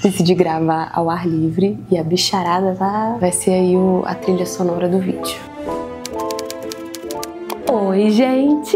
Decidi gravar ao ar livre e a bicharada vai ser aí a trilha sonora do vídeo. Oi, gente!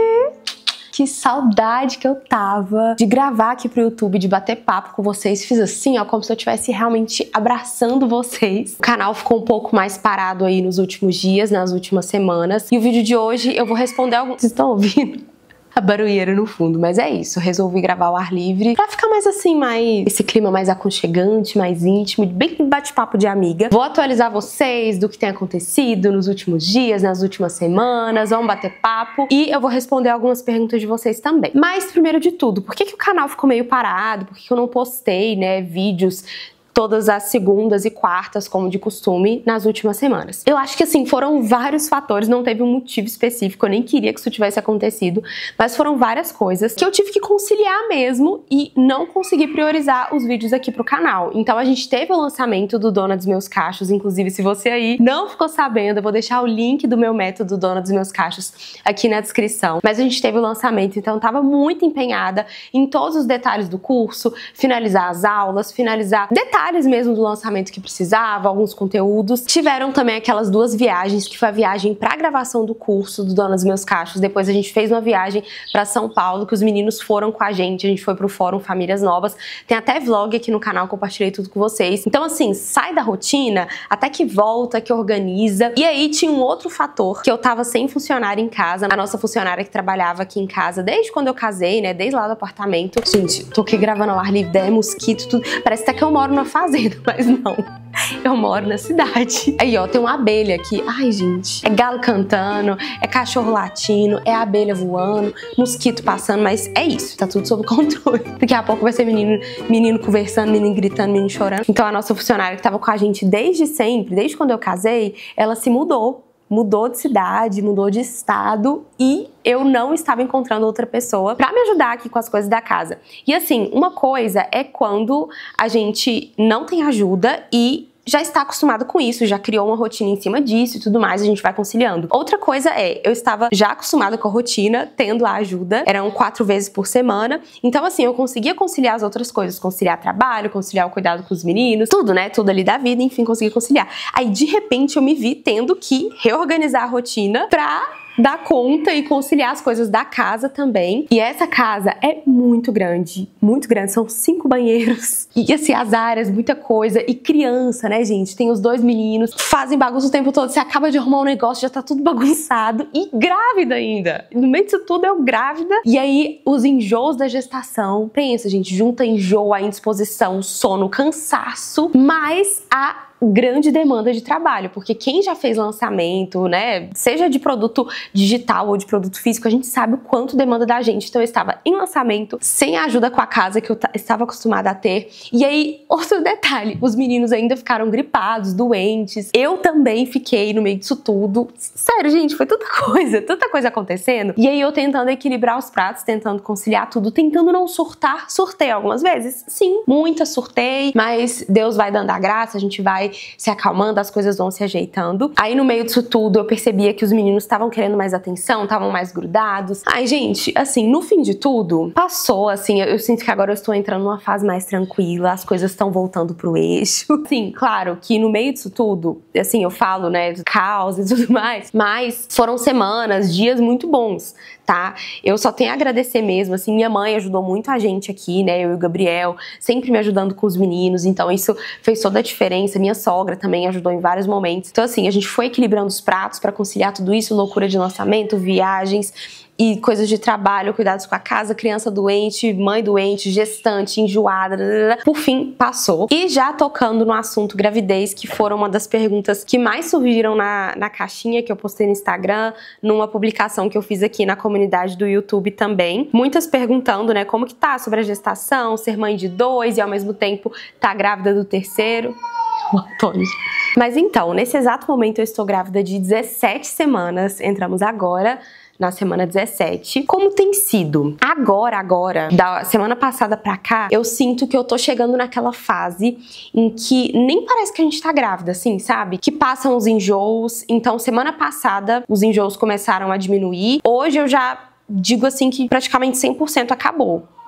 Que saudade que eu tava de gravar aqui pro YouTube, de bater papo com vocês. Fiz assim, ó, como se eu estivesse realmente abraçando vocês. O canal ficou um pouco mais parado aí nos últimos dias, nas últimas semanas. E o vídeo de hoje eu vou responder alguns... Vocês estão ouvindo? A barulheira no fundo, mas é isso, resolvi gravar ao ar livre pra ficar mais assim, esse clima mais aconchegante, mais íntimo, bem bate-papo de amiga. Vou atualizar vocês do que tem acontecido nos últimos dias, nas últimas semanas, vamos bater papo e eu vou responder algumas perguntas de vocês também. Mas primeiro de tudo, por que o canal ficou meio parado? Por que eu não postei, né, vídeos todas as segundas e quartas, como de costume, nas últimas semanas? Eu acho que assim, foram vários fatores, não teve um motivo específico, eu nem queria que isso tivesse acontecido, mas foram várias coisas que eu tive que conciliar mesmo e não consegui priorizar os vídeos aqui pro canal. Então a gente teve o lançamento do Dona dos Meus Cachos, inclusive se você aí não ficou sabendo, eu vou deixar o link do meu método Dona dos Meus Cachos aqui na descrição. Mas a gente teve o lançamento, então eu tava muito empenhada em todos os detalhes do curso, finalizar as aulas, finalizar detalhes mesmo do lançamento que precisava, alguns conteúdos. Tiveram também aquelas duas viagens, que foi a viagem pra gravação do curso do Dona dos Meus Cachos, depois a gente fez uma viagem pra São Paulo, que os meninos foram com a gente foi pro Fórum Famílias Novas, tem até vlog aqui no canal, compartilhei tudo com vocês. Então assim, sai da rotina, até que volta, que organiza. E aí tinha um outro fator, que eu tava sem funcionária em casa, a nossa funcionária que trabalhava aqui em casa desde quando eu casei, né, desde lá do apartamento. Gente, tô aqui gravando ao ar livre, é mosquito, tudo, parece até que eu moro numa fazenda, mas não, eu moro na cidade. Aí ó, tem uma abelha aqui, ai gente, é galo cantando, é cachorro latindo, é abelha voando, mosquito passando, mas é isso, tá tudo sob controle. Daqui a pouco vai ser menino conversando, menino gritando, menino chorando. Então a nossa funcionária que tava com a gente desde sempre, desde quando eu casei, ela se mudou de cidade, mudou de estado e eu não estava encontrando outra pessoa pra me ajudar aqui com as coisas da casa. E assim, uma coisa é quando a gente não tem ajuda e já está acostumado com isso, já criou uma rotina em cima disso e tudo mais, a gente vai conciliando. Outra coisa é, eu estava já acostumada com a rotina, tendo a ajuda, eram 4 vezes por semana, então assim, eu conseguia conciliar as outras coisas, conciliar trabalho, conciliar o cuidado com os meninos, tudo, né, tudo ali da vida, enfim, conseguia conciliar. Aí, de repente, eu me vi tendo que reorganizar a rotina pra dar conta e conciliar as coisas da casa também. E essa casa é muito grande, são 5 banheiros. E assim, as áreas, muita coisa. E criança, né, gente? Tem os 2 meninos, fazem bagunça o tempo todo. Você acaba de arrumar um negócio, já tá tudo bagunçado. E grávida ainda. No meio disso tudo, eu grávida. E aí, os enjoos da gestação. Pensa, gente, junta enjoo, a indisposição, sono, cansaço, mais a grande demanda de trabalho, porque quem já fez lançamento, né, seja de produto digital ou de produto físico, a gente sabe o quanto demanda da gente. Então eu estava em lançamento, sem a ajuda com a casa que eu estava acostumada a ter. E aí, outro detalhe, os meninos ainda ficaram gripados, doentes. Eu também fiquei no meio disso tudo. Sério, gente, foi tanta coisa acontecendo. E aí eu tentando equilibrar os pratos, tentando conciliar tudo, tentando não surtar. Surtei algumas vezes? Sim, muitas surtei, mas Deus vai dando a graça, a gente vai se acalmando, as coisas vão se ajeitando. Aí no meio disso tudo eu percebia que os meninos estavam querendo mais atenção, estavam mais grudados. Ai, gente, assim, no fim de tudo, passou, assim, eu sinto que agora eu estou entrando numa fase mais tranquila, as coisas estão voltando pro eixo. Sim, claro que no meio disso tudo, assim, eu falo, né, caos e tudo mais, mas foram semanas, dias muito bons, tá? Eu só tenho a agradecer mesmo, assim, minha mãe ajudou muito a gente aqui, né, eu e o Gabriel, sempre me ajudando com os meninos, então isso fez toda a diferença. Minha sogra também ajudou em vários momentos. Então assim, a gente foi equilibrando os pratos pra conciliar tudo isso, loucura de lançamento, viagens e coisas de trabalho, cuidados com a casa, criança doente, mãe doente, gestante, enjoada, por fim, passou. E já tocando no assunto gravidez, que foram uma das perguntas que mais surgiram na caixinha que eu postei no Instagram, numa publicação que eu fiz aqui na comunidade do YouTube também. Muitas perguntando, né, como que tá sobre a gestação, ser mãe de 2 e ao mesmo tempo tá grávida do 3º. O Antônio. Mas então, nesse exato momento eu estou grávida de 17 semanas, entramos agora na semana 17. Como tem sido? Agora, da semana passada pra cá, eu sinto que eu tô chegando naquela fase em que nem parece que a gente tá grávida, assim, sabe? Que passam os enjoos. Então, semana passada, os enjoos começaram a diminuir. Hoje eu já digo assim que praticamente 100% acabou.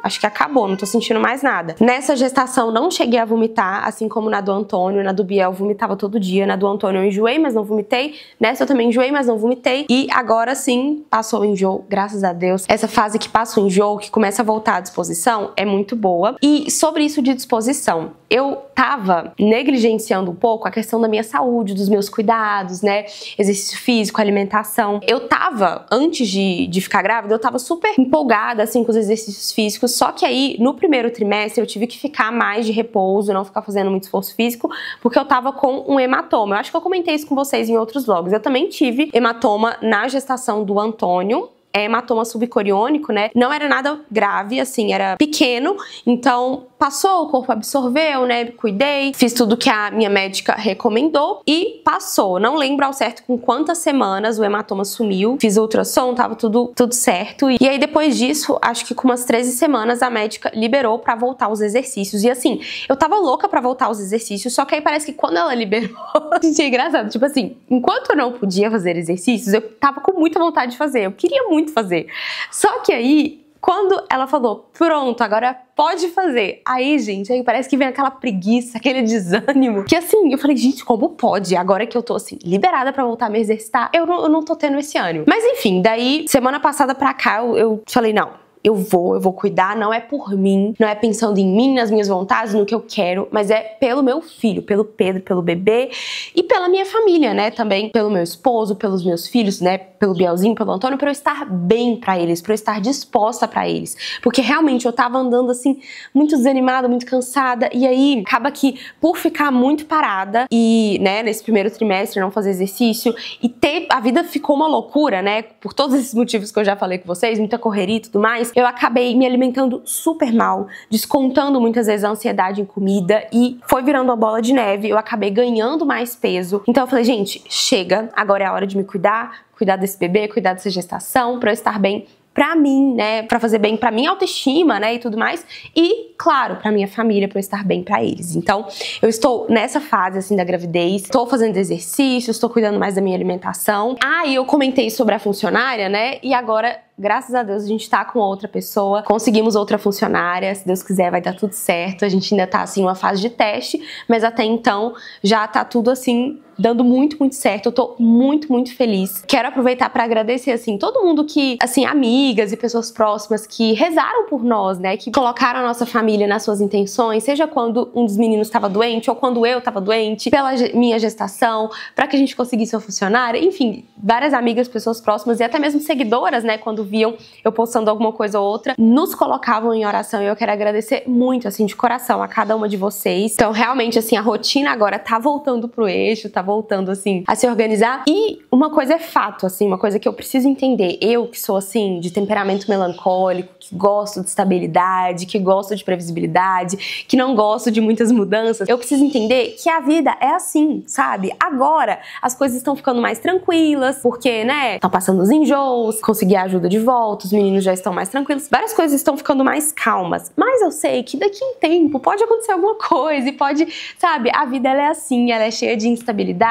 acho que acabou, não tô sentindo mais nada. Nessa gestação não cheguei a vomitar, assim como na do Antônio. Na do Biel eu vomitava todo dia, na do Antônio eu enjoei, mas não vomitei. Nessa eu também enjoei, mas não vomitei. E agora sim, passou o enjoo, graças a Deus. Essa fase que passa o enjoo, que começa a voltar à disposição, é muito boa. E sobre isso de disposição, eu tava negligenciando um pouco a questão da minha saúde, dos meus cuidados, né? Exercício físico, alimentação. Eu tava, antes de ficar grávida, eu tava super empolgada, assim, com os exercícios físicos. Só que aí, no primeiro trimestre, eu tive que ficar mais de repouso, não ficar fazendo muito esforço físico, porque eu tava com um hematoma. Eu acho que eu comentei isso com vocês em outros vlogs. Eu também tive hematoma na gestação do Antônio. É hematoma subcoriônico, né? Não era nada grave, assim, era pequeno. Então, passou, o corpo absorveu, né? Cuidei, fiz tudo que a minha médica recomendou e passou. Não lembro ao certo com quantas semanas o hematoma sumiu. Fiz ultrassom, tava tudo certo. E aí, depois disso, acho que com umas 13 semanas, a médica liberou pra voltar aos exercícios. E assim, eu tava louca pra voltar aos exercícios, só que aí parece que quando ela liberou, gente, é engraçado. Tipo assim, enquanto eu não podia fazer exercícios, eu tava com muita vontade de fazer. Eu queria muito fazer. Só que aí, quando ela falou, pronto, agora pode fazer. Aí, gente, aí parece que vem aquela preguiça, aquele desânimo. Que assim, eu falei, gente, como pode? Agora que eu tô, assim, liberada pra voltar a me exercitar, eu não tô tendo esse ânimo. Mas enfim, daí, semana passada pra cá, eu falei, não. Eu vou cuidar, não é por mim, não é pensando em mim, nas minhas vontades, no que eu quero, mas é pelo meu filho, pelo Pedro, pelo bebê e pela minha família, né, também pelo meu esposo, pelos meus filhos, né, pelo Bielzinho, pelo Antônio, pra eu estar bem pra eles, pra eu estar disposta pra eles, porque realmente eu tava andando assim, muito desanimada, muito cansada, e aí acaba que por ficar muito parada e, né, nesse primeiro trimestre não fazer exercício e a vida ficou uma loucura, né, por todos esses motivos que eu já falei com vocês, muita correria e tudo mais, eu acabei me alimentando super mal, descontando muitas vezes a ansiedade em comida e foi virando uma bola de neve, eu acabei ganhando mais peso. Então eu falei, gente, chega, agora é a hora de me cuidar desse bebê, cuidar dessa gestação, pra eu estar bem pra mim, né, pra fazer bem pra minha autoestima, né, e tudo mais, e, claro, pra minha família, pra eu estar bem pra eles. Então, eu estou nessa fase, assim, da gravidez, estou fazendo exercícios, estou cuidando mais da minha alimentação. Ah, e eu comentei sobre a funcionária, né, e agora, graças a Deus, a gente tá com outra pessoa, conseguimos outra funcionária, se Deus quiser vai dar tudo certo, a gente ainda tá, assim, numa fase de teste, mas até então, já tá tudo, assim, dando muito, muito certo. Eu tô muito, muito feliz. Quero aproveitar pra agradecer, assim, todo mundo que, assim, amigas e pessoas próximas que rezaram por nós, né, que colocaram a nossa família nas suas intenções, seja quando um dos meninos estava doente ou quando eu tava doente, pela minha gestação, pra que a gente conseguisse uma funcionária, enfim, várias amigas, pessoas próximas e até mesmo seguidoras, né, quando viam eu postando alguma coisa ou outra, nos colocavam em oração e eu quero agradecer muito, assim, de coração a cada uma de vocês. Então, realmente, assim, a rotina agora tá voltando pro eixo, tá voltando, assim, a se organizar. E uma coisa é fato, assim, uma coisa que eu preciso entender. Eu, que sou, assim, de temperamento melancólico, que gosto de estabilidade, que gosto de previsibilidade, que não gosto de muitas mudanças, eu preciso entender que a vida é assim, sabe? Agora, as coisas estão ficando mais tranquilas, porque, né, estão passando os enjoos, consegui a ajuda de volta, os meninos já estão mais tranquilos, várias coisas estão ficando mais calmas. Mas eu sei que daqui a um tempo pode acontecer alguma coisa e pode, sabe, a vida ela é assim, ela é cheia de instabilidade,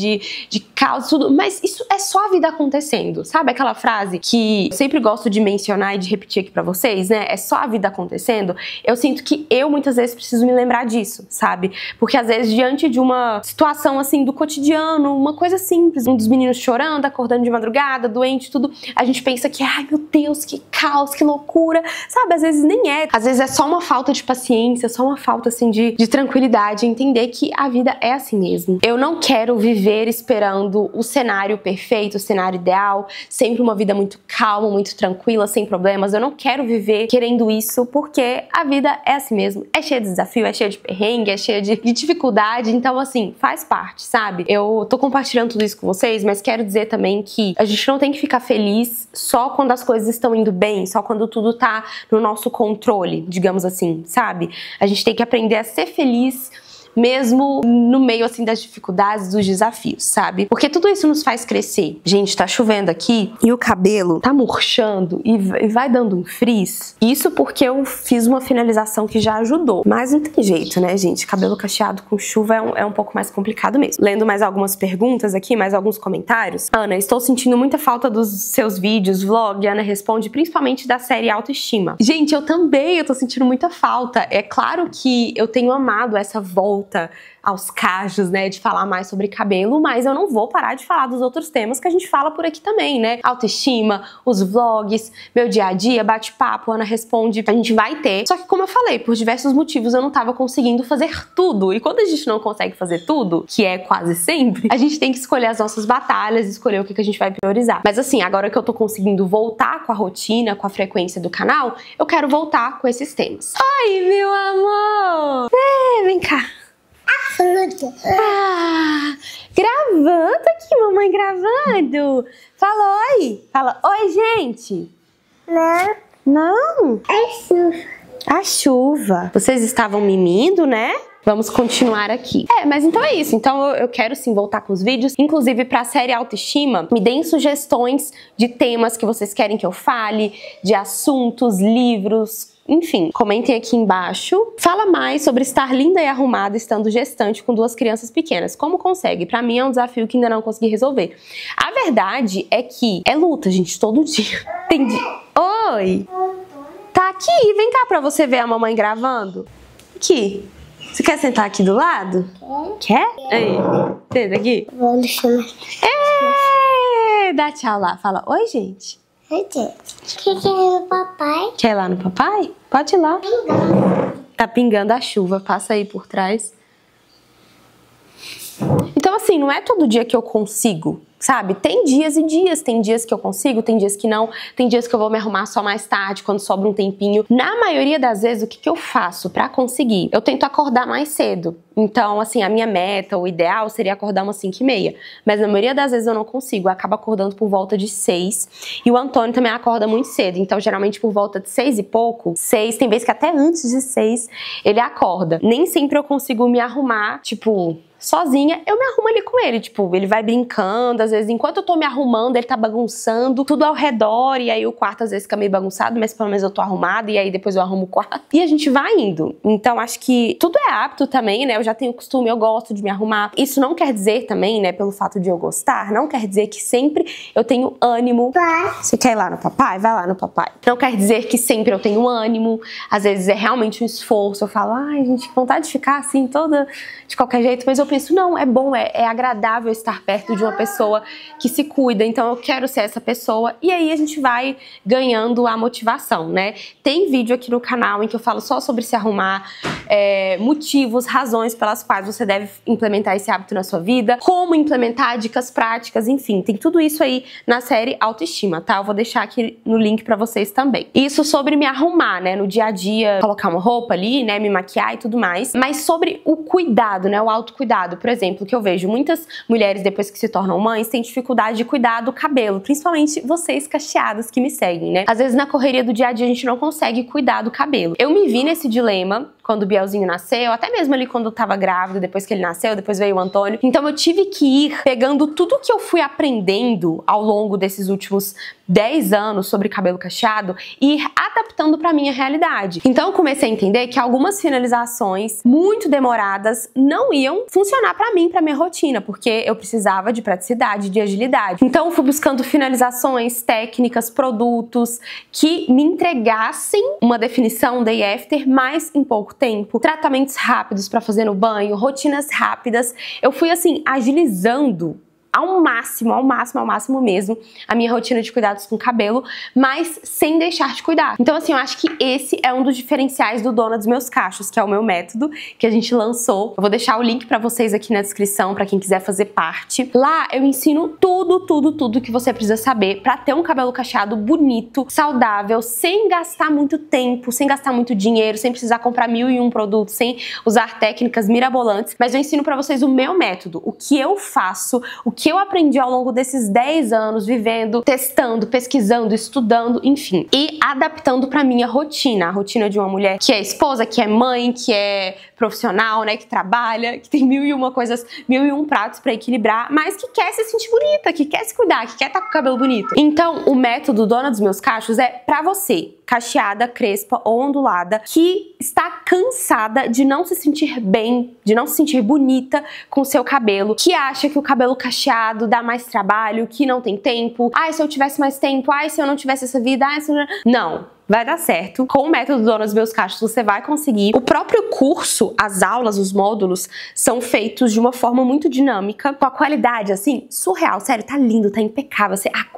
de caos, tudo, mas isso é só a vida acontecendo, sabe? Aquela frase que eu sempre gosto de mencionar e de repetir aqui pra vocês, né? É só a vida acontecendo. Eu sinto que eu muitas vezes preciso me lembrar disso, sabe? Porque às vezes diante de uma situação assim do cotidiano, uma coisa simples, um dos meninos chorando, acordando de madrugada, doente, tudo, a gente pensa que, ai meu Deus, que caos, que loucura, sabe? Às vezes nem é. Às vezes é só uma falta de paciência, só uma falta assim de tranquilidade, entender que a vida é assim mesmo. Eu não quero viver esperando o cenário perfeito, o cenário ideal, sempre uma vida muito calma, muito tranquila, sem problemas. Eu não quero viver querendo isso, porque a vida é assim mesmo. É cheia de desafio, é cheia de perrengue, é cheia de dificuldade. Então, assim, faz parte, sabe? Eu tô compartilhando tudo isso com vocês, mas quero dizer também que a gente não tem que ficar feliz só quando as coisas estão indo bem, só quando tudo tá no nosso controle, digamos assim, sabe? A gente tem que aprender a ser feliz mesmo no meio assim das dificuldades, dos desafios, sabe? Porque tudo isso nos faz crescer. Gente, tá chovendo aqui e o cabelo tá murchando e vai dando um frizz. Isso porque eu fiz uma finalização que já ajudou. Mas não tem jeito, né, gente? Cabelo cacheado com chuva é um pouco mais complicado mesmo. Lendo mais algumas perguntas aqui, mais alguns comentários. Ana, estou sentindo muita falta dos seus vídeos, vlog. Ana responde, principalmente da série Autoestima. Gente, eu também, eu tô sentindo muita falta. É claro que eu tenho amado essa volta aos cachos, né, de falar mais sobre cabelo, mas eu não vou parar de falar dos outros temas que a gente fala por aqui também, né? Autoestima, os vlogs, meu dia a dia, bate-papo, Ana responde, a gente vai ter. Só que como eu falei, por diversos motivos eu não tava conseguindo fazer tudo. E quando a gente não consegue fazer tudo, que é quase sempre, a gente tem que escolher as nossas batalhas, escolher o que a gente vai priorizar. Mas assim, agora que eu tô conseguindo voltar com a rotina, com a frequência do canal, eu quero voltar com esses temas. Oi, meu amor! Vem cá. Ah, gravando aqui, mamãe gravando. Fala oi. Fala oi, gente. Não. Não? É chuva. A chuva. Vocês estavam mimindo, né? Vamos continuar aqui. Mas então é isso. Então eu quero sim voltar com os vídeos. Inclusive pra série Autoestima, me deem sugestões de temas que vocês querem que eu fale, de assuntos, livros, enfim. Comentem aqui embaixo. Fala mais sobre estar linda e arrumada estando gestante com 2 crianças pequenas. Como consegue? Pra mim é um desafio que ainda não consegui resolver. A verdade é que é luta, gente, todo dia. Tem dia... Oi! Tá aqui, vem cá pra você ver a mamãe gravando. Aqui. Você quer sentar aqui do lado? Quer? Aí, senta aqui. Vou deixar. Dá tchau lá. Fala, oi, gente. Oi, gente. Quer ir no papai? Quer ir lá no papai? Pode ir lá. Tá pingando a chuva. Passa aí por trás. Então, assim, não é todo dia que eu consigo, sabe? Tem dias e dias, tem dias que eu consigo, tem dias que não, tem dias que eu vou me arrumar só mais tarde, quando sobra um tempinho. Na maioria das vezes, o que eu faço pra conseguir? Eu tento acordar mais cedo. Então, assim, a minha meta, o ideal seria acordar umas 5h30. Mas na maioria das vezes eu não consigo, eu acabo acordando por volta de 6. E o Antônio também acorda muito cedo, então geralmente por volta de 6 e pouco, 6, tem vezes que até antes de 6 ele acorda. Nem sempre eu consigo me arrumar, tipo... sozinha, eu me arrumo ali com ele, tipo, ele vai brincando, às vezes, enquanto eu tô me arrumando, ele tá bagunçando tudo ao redor, e aí o quarto às vezes fica meio bagunçado, mas pelo menos eu tô arrumada, e aí depois eu arrumo o quarto, e a gente vai indo. Então, acho que tudo é hábito também, né, eu já tenho costume, eu gosto de me arrumar. Isso não quer dizer também, né, pelo fato de eu gostar, não quer dizer que sempre eu tenho ânimo. Você quer ir lá no papai? Vai lá no papai. Não quer dizer que sempre eu tenho ânimo, às vezes é realmente um esforço, eu falo, ai, gente, que vontade de ficar assim, toda de qualquer jeito, mas eu penso, não, é bom, é agradável estar perto de uma pessoa que se cuida, então eu quero ser essa pessoa, e aí a gente vai ganhando a motivação, né? Tem vídeo aqui no canal em que eu falo só sobre se arrumar, motivos, razões pelas quais você deve implementar esse hábito na sua vida, como implementar, dicas práticas, enfim, tem tudo isso aí na série Autoestima, tá? Eu vou deixar aqui no link pra vocês também. Isso sobre me arrumar, né, no dia a dia, colocar uma roupa ali, né, me maquiar e tudo mais, mas sobre o cuidado, né, o autocuidado, por exemplo, que eu vejo muitas mulheres depois que se tornam mães têm dificuldade de cuidar do cabelo, principalmente vocês cacheadas que me seguem, né? Às vezes na correria do dia a dia a gente não consegue cuidar do cabelo. Eu me vi nesse dilema quando o Bielzinho nasceu, até mesmo ali quando eu tava grávida, depois que ele nasceu, depois veio o Antônio. Então eu tive que ir pegando tudo que eu fui aprendendo ao longo desses últimos 10 anos sobre cabelo cacheado e ir adaptando pra minha realidade. Então eu comecei a entender que algumas finalizações muito demoradas não iam funcionar pra mim, pra minha rotina, porque eu precisava de praticidade, de agilidade. Então eu fui buscando finalizações, técnicas, produtos que me entregassem uma definição day after, mais em pouco tempo, tratamentos rápidos pra fazer no banho, rotinas rápidas. Eu fui assim agilizando ao máximo mesmo a minha rotina de cuidados com o cabelo, mas sem deixar de cuidar. Então assim, eu acho que esse é um dos diferenciais do Dona dos Meus Cachos, que é o meu método que a gente lançou. Eu vou deixar o link pra vocês aqui na descrição, pra quem quiser fazer parte. Lá eu ensino tudo que você precisa saber pra ter um cabelo cacheado bonito, saudável, sem gastar muito tempo, sem gastar muito dinheiro, sem precisar comprar 1001 produtos, sem usar técnicas mirabolantes, mas eu ensino pra vocês o meu método, o que eu faço, o que que eu aprendi ao longo desses 10 anos vivendo, testando, pesquisando, estudando, enfim, e adaptando pra minha rotina, a rotina de uma mulher que é esposa, que é mãe, que é profissional, né, que trabalha, que tem 1001 coisas, 1001 pratos pra equilibrar, mas que quer se sentir bonita, que quer se cuidar, que quer estar com o cabelo bonito. Então, o método Dona dos Meus Cachos é pra você, cacheada, crespa ou ondulada, que está cansada de não se sentir bem, de não se sentir bonita com o seu cabelo, que acha que o cabelo cacheado dá mais trabalho, que não tem tempo, ai, se eu tivesse mais tempo, ai, se eu não tivesse essa vida, ai, se eu não... Não. Vai dar certo. Com o método Dona dos Meus Cachos você vai conseguir. O próprio curso, as aulas, os módulos são feitos de uma forma muito dinâmica, com a qualidade, assim, surreal. Sério, tá lindo, tá impecável.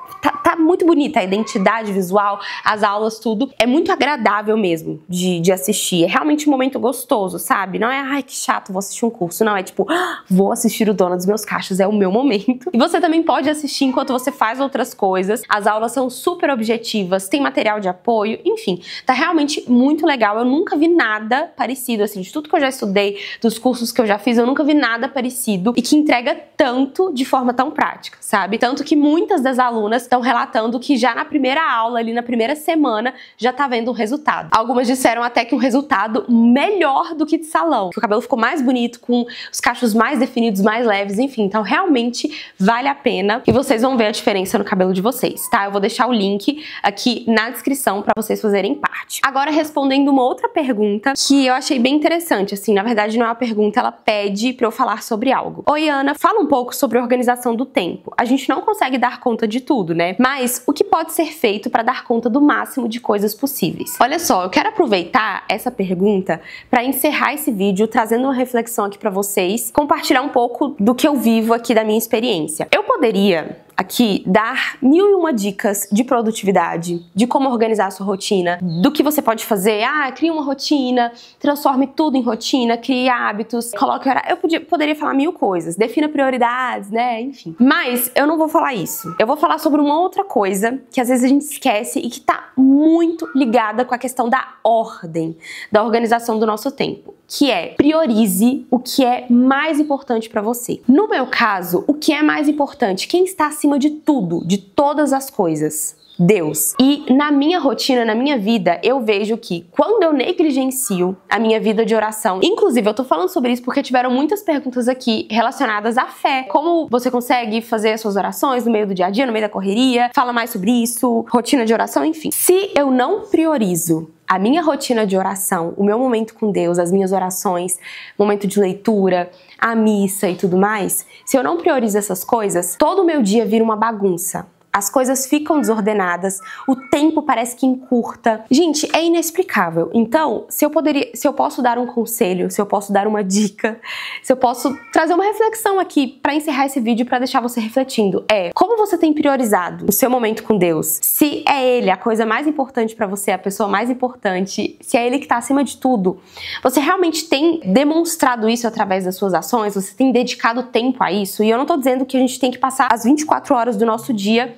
Tá muito bonita a identidade visual, as aulas, tudo. É muito agradável mesmo de assistir. É realmente um momento gostoso, sabe? Não é, ai, que chato, vou assistir um curso. Não, é tipo, vou assistir o Dona dos Meus Cachos, é o meu momento. E você também pode assistir enquanto você faz outras coisas. As aulas são super objetivas, tem material de apoio, enfim, tá realmente muito legal. Eu nunca vi nada parecido, assim, de tudo que eu já estudei, dos cursos que eu já fiz, eu nunca vi nada parecido e que entrega tanto de forma tão prática, sabe? Tanto que muitas das alunas estão relatando que já na primeira aula, ali na primeira semana, já tá vendo um resultado. Algumas disseram até que um resultado melhor do que de salão, que o cabelo ficou mais bonito, com os cachos mais definidos, mais leves, enfim. Então realmente vale a pena e vocês vão ver a diferença no cabelo de vocês, tá? Eu vou deixar o link aqui na descrição pra vocês fazerem parte. Agora, respondendo uma outra pergunta que eu achei bem interessante, assim, na verdade não é uma pergunta, ela pede pra eu falar sobre algo. Oi, Ana, fala um pouco sobre a organização do tempo. A gente não consegue dar conta de tudo, né? Mas o que pode ser feito pra dar conta do máximo de coisas possíveis? Olha só, eu quero aproveitar essa pergunta pra encerrar esse vídeo trazendo uma reflexão aqui pra vocês, compartilhar um pouco do que eu vivo aqui da minha experiência. Eu poderia aqui dar 1001 dicas de produtividade, de como organizar a sua rotina, do que você pode fazer. Ah, cria uma rotina, transforme tudo em rotina, crie hábitos, coloque horário. Eu poderia falar 1000 coisas, defina prioridades, né, enfim. Mas eu não vou falar isso. Eu vou falar sobre uma outra coisa que às vezes a gente esquece e que tá muito ligada com a questão da ordem, da organização do nosso tempo, que é priorize o que é mais importante pra você. No meu caso, o que é mais importante? Quem está acima de tudo, de todas as coisas? Deus. E na minha rotina, na minha vida, eu vejo que quando eu negligencio a minha vida de oração, inclusive eu tô falando sobre isso porque tiveram muitas perguntas aqui relacionadas à fé. Como você consegue fazer as suas orações no meio do dia a dia, no meio da correria? Fala mais sobre isso, rotina de oração, enfim. Se eu não priorizo a minha rotina de oração, o meu momento com Deus, as minhas orações, momento de leitura, a missa e tudo mais, se eu não priorizo essas coisas, todo o meu dia vira uma bagunça. As coisas ficam desordenadas, o tempo parece que encurta. Gente, é inexplicável. Então, se eu posso dar um conselho, se eu posso dar uma dica, se eu posso trazer uma reflexão aqui pra encerrar esse vídeo, pra deixar você refletindo, como você tem priorizado o seu momento com Deus? Se é Ele a coisa mais importante pra você, a pessoa mais importante, se é Ele que tá acima de tudo, você realmente tem demonstrado isso através das suas ações? Você tem dedicado tempo a isso? E eu não tô dizendo que a gente tem que passar as 24 horas do nosso dia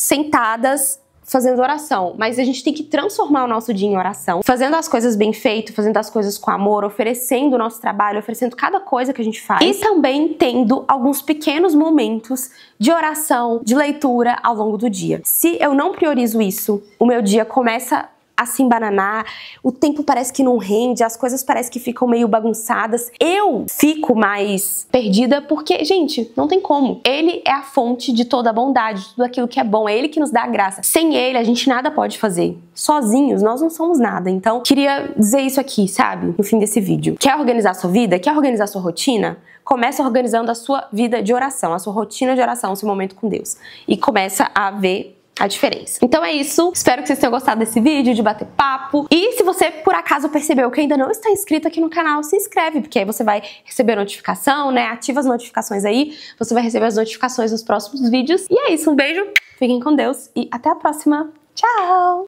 sentadas fazendo oração, mas a gente tem que transformar o nosso dia em oração, fazendo as coisas bem feito, fazendo as coisas com amor, oferecendo o nosso trabalho, oferecendo cada coisa que a gente faz e também tendo alguns pequenos momentos de oração, de leitura ao longo do dia. Se eu não priorizo isso, o meu dia começa a se embananar, o tempo parece que não rende, as coisas parecem que ficam meio bagunçadas. Eu fico mais perdida porque, gente, não tem como. Ele é a fonte de toda a bondade, de tudo aquilo que é bom, é Ele que nos dá a graça. Sem Ele, a gente nada pode fazer. Sozinhos, nós não somos nada. Então, queria dizer isso aqui, sabe? No fim desse vídeo. Quer organizar a sua vida? Quer organizar a sua rotina? Começa organizando a sua vida de oração, a sua rotina de oração, o seu momento com Deus. E começa a ver a diferença. Então é isso, espero que vocês tenham gostado desse vídeo, de bater papo. E se você, por acaso, percebeu que ainda não está inscrito aqui no canal, se inscreve, porque aí você vai receber notificação, né? Ativa as notificações aí, você vai receber as notificações dos próximos vídeos. E é isso, um beijo, fiquem com Deus e até a próxima. Tchau!